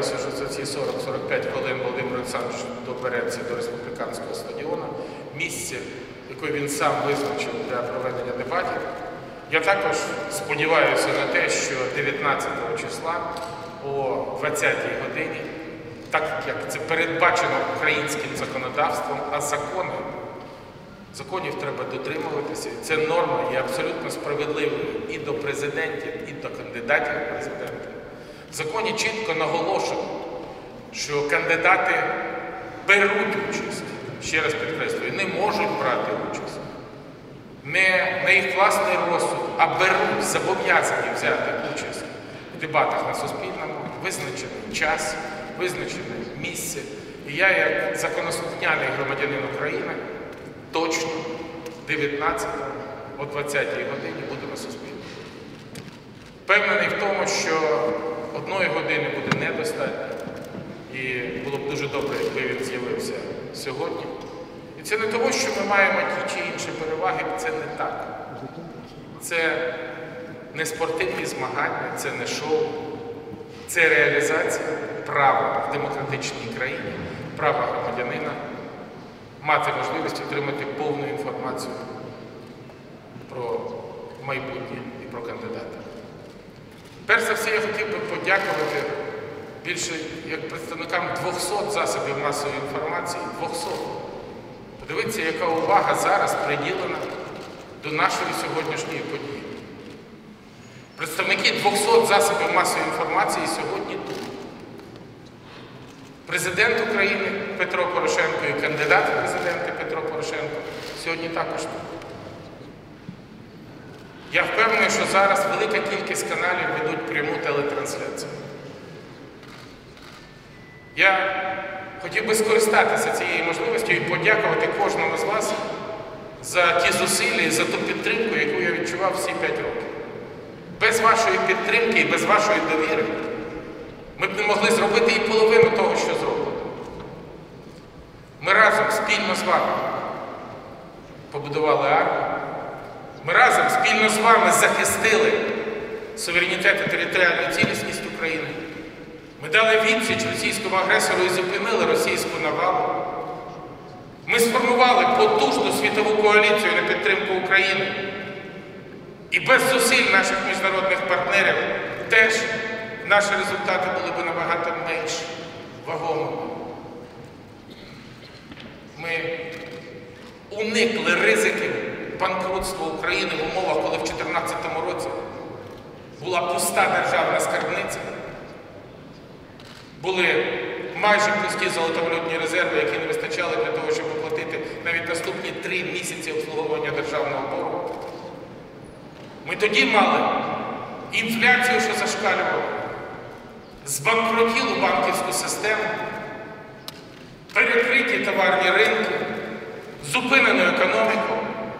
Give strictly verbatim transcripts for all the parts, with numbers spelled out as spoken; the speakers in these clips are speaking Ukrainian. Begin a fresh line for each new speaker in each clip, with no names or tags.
сподіваюся, що за ці сорок-сорок п'ять хвилин Володимир Олександрович добереться до республіканського стадіону, місце, яке він сам визначив для проведення дебатів. Я також сподіваюся на те, що дев'ятнадцятого числа о двадцятій годині, так як це передбачено українським законодавством, а закони, законів треба дотримуватися. Це норма є абсолютно справедливою і до президентів, і до кандидатів в президенти. В законі чітко наголошено, що кандидати беруть участь, ще раз підкреслюю, не можуть брати участь. Не на їх власний розсуд, а беруть, зобов'язані взяти участь в дебатах на Суспільному, визначений час, визначене місце. І я, як законослухняний громадянин України, точно дев'ятнадцятого о двадцятій годині буду на Суспільному. Впевнений в тому, що одної години буде недостатньо, і було б дуже добре, якби він з'явився сьогодні. І це не тому, що ми маємо ті чи інші переваги, це не так. Це не спортивні змагання, це не шоу, це реалізація права в демократичній країні, права громадянина мати можливість отримати повну інформацію про майбутнє і про кандидата. Перш за все, я хотів би подякувати більше як представникам двохсот засобів масової інформації, двохсот. Подивіться, яка увага зараз приділена до нашої сьогоднішньої події. Представники двохсот засобів масової інформації сьогодні тут. Президент України Петро Порошенко і кандидат в президенти Петро Порошенко сьогодні також тут. Я впевнений, що зараз велика кількість каналів ведуть пряму телетрансляцію. Я хотів би скористатися цією можливістю і подякувати кожному з вас за ті зусилля і за ту підтримку, яку я відчував всі п'ять років. Без вашої підтримки і без вашої довіри ми б не могли зробити і половину того, що зробили. Ми разом, спільно з вами, побудували армію. Ми разом, спільно з вами, захистили суверенітет і територіальну цілісність України. Ми дали відсіч російському агресору і зупинили російську навалу. Ми сформували потужну світову коаліцію на підтримку України. І без зусиль наших міжнародних партнерів теж наші результати були б набагато менш вагомими. Ми уникли ризиків банкрутства України в умовах, коли в дві тисячі чотирнадцятому році була пуста державна скарбниця, були майже пусті золотовалютні резерви, які не вистачали для того, щоб оплатити навіть наступні три місяці обслуговування державного боргу. Ми тоді мали інфляцію, що зашкалювала, збанкрутілу банківську систему, перекриті товарні ринки, зупинену економіку.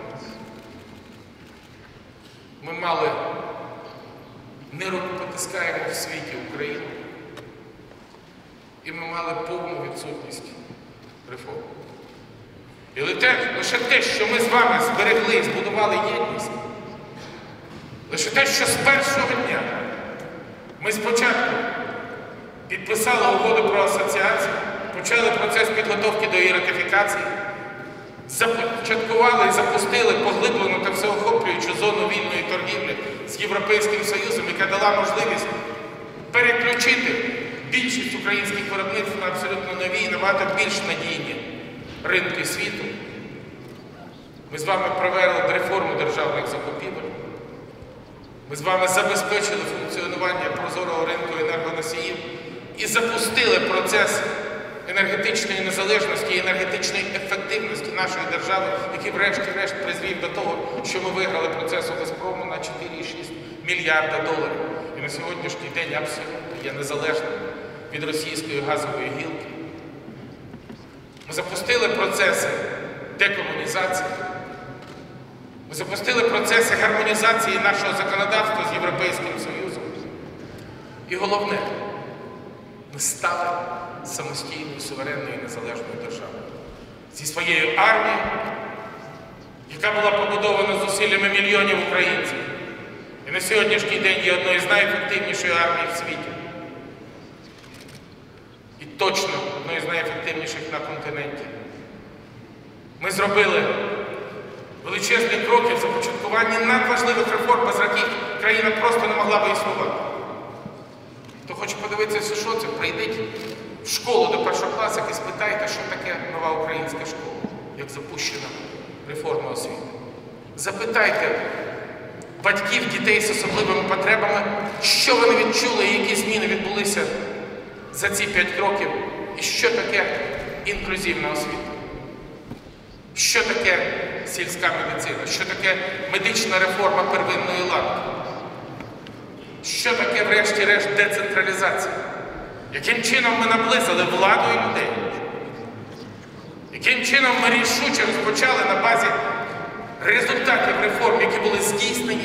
Ми мали нерукопотискаємо в світі Україну, і ми мали повну відсутність реформ. І лише те, що ми з вами зберегли і збудували єдність, лише те, що з першого дня ми спочатку підписали угоду про асоціацію, почали процес підготовки до її ратифікації, започаткували і запустили поглиблену та всеохоплюючу зону вільної торгівлі з Європейським Союзом, яка дала можливість переключити більшість українських виробництв на абсолютно нові і набагато більш надійні ринки світу. Ми з вами провели реформу державних закупівель. Ми з вами забезпечили функціонування прозорого ринку енергоносіїв і запустили процес енергетичної незалежності і енергетичної ефективності нашої держави, який врешті-решт призвів до того, що ми виграли процес у «Газпрому» на чотири цілих шість мільярда доларів. І на сьогоднішній день абсолютно є незалежним від російської газової гілки. Ми запустили процеси декомунізації. Ми запустили процеси гармонізації нашого законодавства з Європейським Союзом. І головне, ми стали самостійною, суверенною і незалежною державою. Зі своєю армією, яка була побудована зусиллями мільйонів українців. І на сьогоднішній день є одною з найефективніших армій в світі. точно одною з найефективніших на континенті. Ми зробили величезні кроки в започаткуванні надважливих реформ, без яких країна просто не могла би існувати. Хто хоче подивитися, що це, прийдіть в школу до першого класу і спитайте, що таке нова українська школа, як запущена реформа освіти. Запитайте батьків дітей з особливими потребами, що вони відчули і які зміни відбулися за ці п'ять років, і що таке інклюзивна освіта. Що таке сільська медицина, що таке медична реформа первинної ланки, що таке, врешті-решт, децентралізація, яким чином ми наблизили владу і людей, яким чином ми рішуче розпочали на базі результатів реформ, які були здійснені,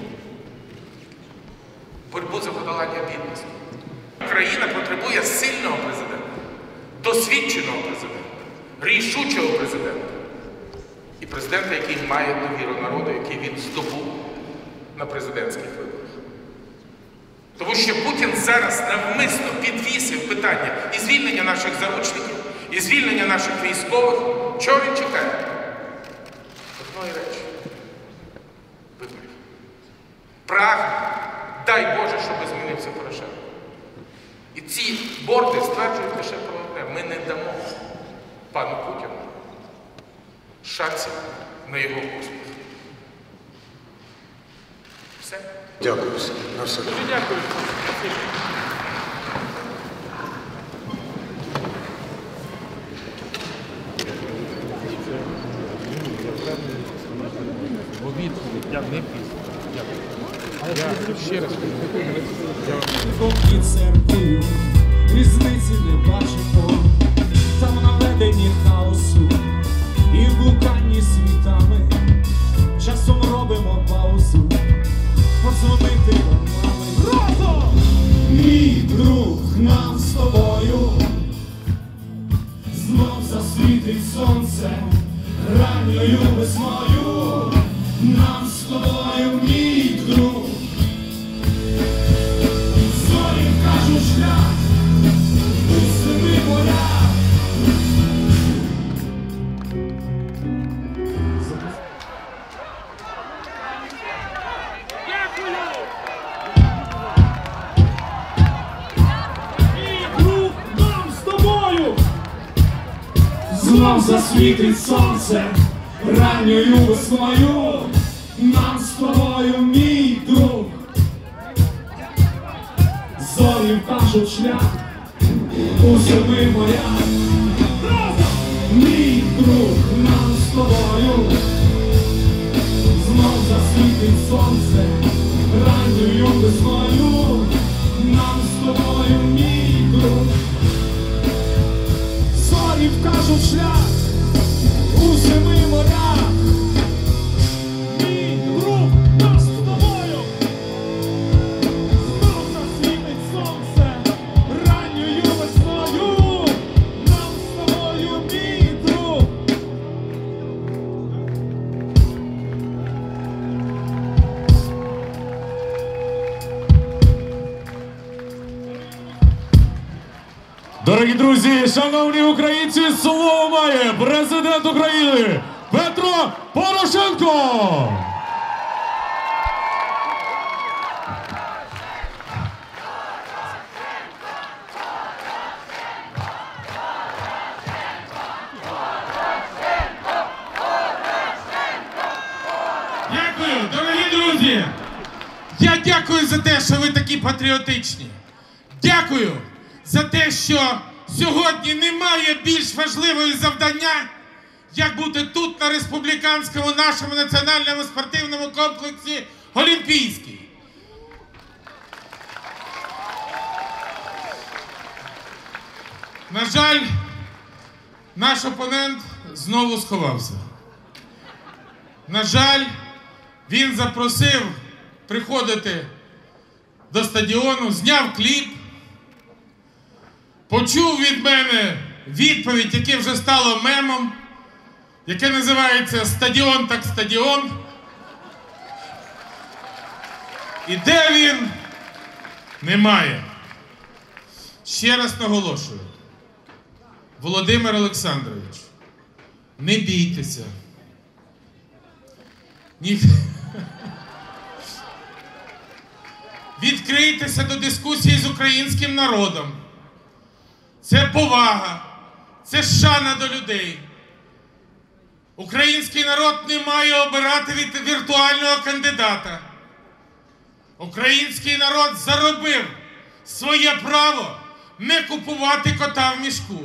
боротьбу за подолання бідності. Країна потребує сильного президента, досвідченого президента, рішучого президента. І президента, який має довіру народу, який він здобув на президентських виборах. Тому що Путін зараз навмисно підвісив питання і звільнення наших заручників, і звільнення наших військових. Чого він чекає? Одної речі. Виборів. Прагне, дай Боже, щоб змінився Порошенко. І ці борди стверджують лише про одне. Ми не дамо пану Путіну шансів на його успіх. Все?
Дякую. На все.
Дуже дякую. Ще раз.
Під церквою різниці не бачимо, там наведені хаосу і блуканні світами. Часом робимо паузу, подзвонити до мами. Разом! Мій друг, нам з тобою знов засвітить сонце ранньою весною. Нам з тобою, мій друг, зорі вкажуть шлях у семи морях. Знов засвітить сонце ранньою весною. Нам з тобою, мій друг, зорі вкажуть шлях у семи морях. Мій друг, нам з тобою знов засвітить сонце ранньою весною. Нам з тобою, мій друг, зорі вкажуть шлях у семи морях. Мій друг, нам з тобою знов засвітить сонце ранньою весною. Нам з тобою, мій друг.
Дорогі друзі, шановні українці, слово має президент України Петро Порошенко!
Дякую, дорогі друзі! Я дякую за те, що ви такі патріотичні. Дякую за те, що сьогодні немає більш важливого завдання, як бути тут, на республіканському нашому національному спортивному комплексі «Олімпійський». На жаль, наш опонент знову сховався. На жаль, він запросив приходити до стадіону, зняв кліп, почув від мене відповідь, яке вже стало мемом, яке називається «Стадіон так стадіон». І де він? Немає. Ще раз наголошую. Володимир Олександрович, не бійтеся. Ні... Відкрийтеся до дискусії з українським народом. Це повага, це шана до людей. Український народ не має обирати від віртуального кандидата. Український народ заробив своє право не купувати кота в мішку.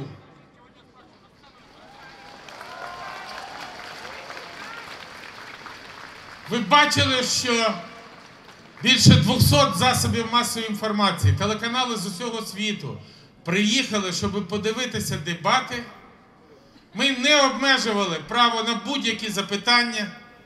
Ви бачили, що більше двохсот засобів масової інформації, телеканали з усього світу приїхали, щоб подивитися дебати. Ми не обмежували право на будь-які запитання.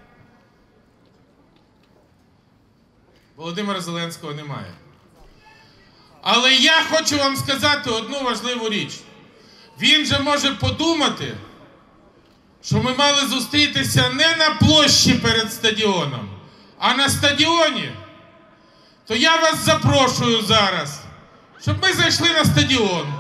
Володимира Зеленського немає. Але я хочу вам сказати одну важливу річ. Він же може подумати, що ми мали зустрітися не на площі перед стадіоном, а на стадіоні. То я вас запрошую зараз, щоб ми зайшли на стадіон.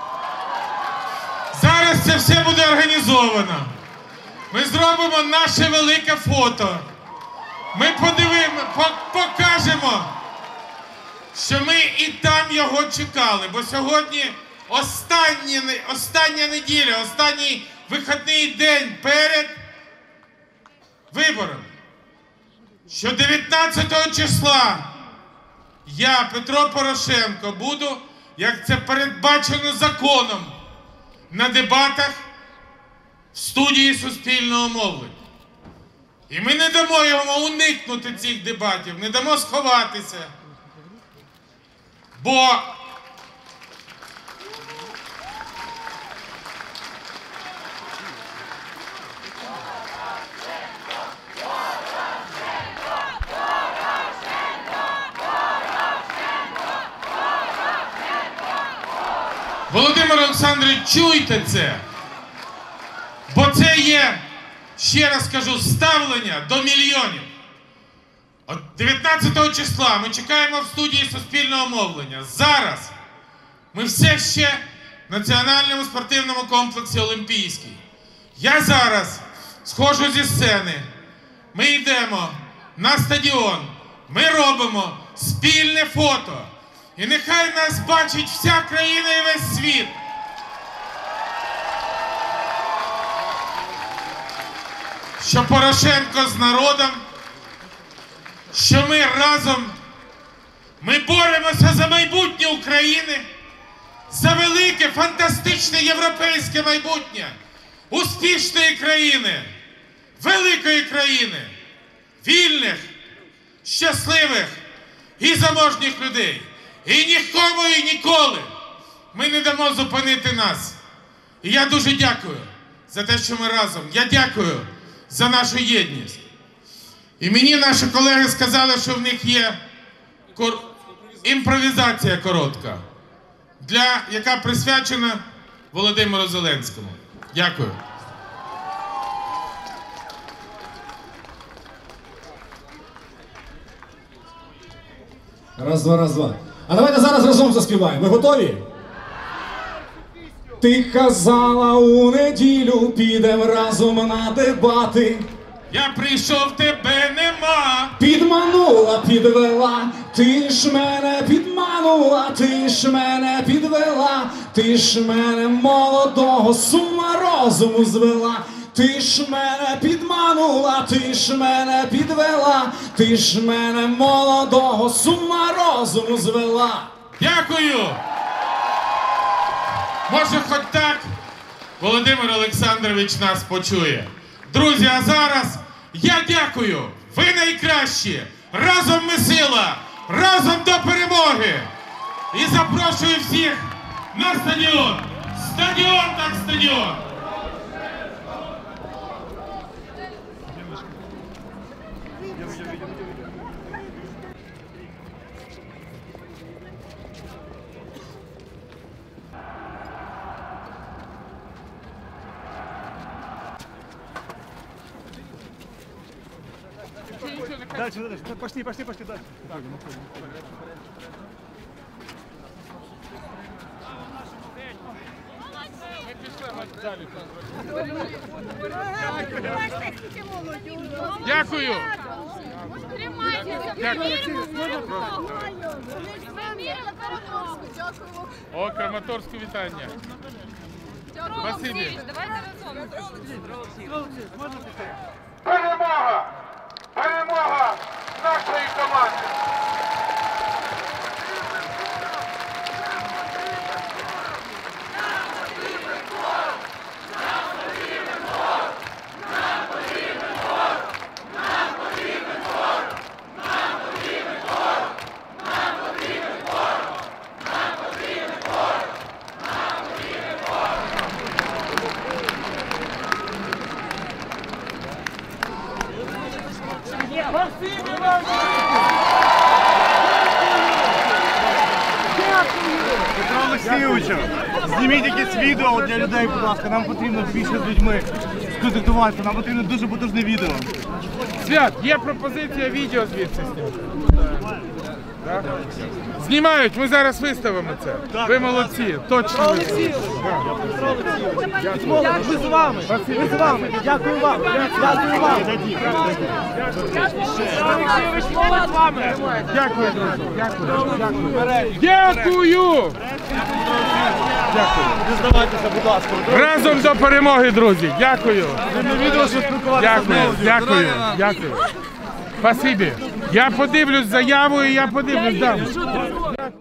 Зараз це все буде організовано. Ми зробимо наше велике фото. Ми подивимо, покажемо, що ми і там його чекали. Бо сьогодні останні, остання неділя, останній вихідний день перед виборами. Що дев'ятнадцятого числа я, Петро Порошенко, буду, як це передбачено законом, на дебатах в студії Суспільного мовлення. І ми не дамо йому уникнути цих дебатів, не дамо сховатися. Бо Володимир Олександрович, чуйте це, бо це є, ще раз кажу, ставлення до мільйонів. От дев'ятнадцятого числа ми чекаємо в студії Суспільного мовлення. Зараз ми все ще в Національному спортивному комплексі Олімпійський. Я зараз сходжу зі сцени, ми йдемо на стадіон, ми робимо спільне фото. І нехай нас бачить вся країна і весь світ. Що Порошенко з народом, що ми разом, ми боремося за майбутнє України, за велике, фантастичне європейське майбутнє, успішної країни, великої країни, вільних, щасливих і заможніх людей. І нікому і ніколи ми не дамо зупинити нас. І я дуже дякую за те, що ми разом. Я дякую за нашу єдність. І мені наші колеги сказали, що в них є кор... імпровізація коротка, для... яка присвячена Володимиру Зеленському. Дякую.
Раз, два, раз, два. А давайте зараз разом заспіваємо. Ви готові? Ти казала у неділю, підем разом на дебати.
Я прийшов, тебе нема.
Підманула, підвела, ти ж мене підманула, ти ж мене підвела, ти ж мене молодого з ума розуму звела. Ти ж мене підманула, ти ж мене підвела, ти ж мене молодого з ума розуму звела.
Дякую! Може, хоч так Володимир Олександрович нас почує. Друзі, а зараз я дякую! Ви найкращі! Разом ми сила! Разом до перемоги! І запрошую всіх на стадіон! Стадіон так стадіон!
Дальше, дальше, пошли, пошли, пошли, дальше.
Ми пішли. Дякую. О, Краматорську вітання. Спасибі. Перемога! Перемога нашої команди!
Петро Олексійовичу, зніміть якесь відео для людей, будь ласка. Нам потрібно більше з людьми сконтактуватися. Нам потрібно дуже потужне відео.
Свят, є пропозиція відео звідси зняти. Так? Знімають, ми зараз виставимо це. Ви молодці, точно.
Ми з вами. Ми з вами. Дякую вам. Дякую вам.
Дякую, друзі. Дякую. Дякую. Дякую.
Не здавайтеся, будь ласка.
Разом до перемоги, друзі. Дякую.
Відео, що спілкуватися.
Дякую, дякую, дякую. Спасибі. Я подивлюсь заяву і я подивлюсь. Дам.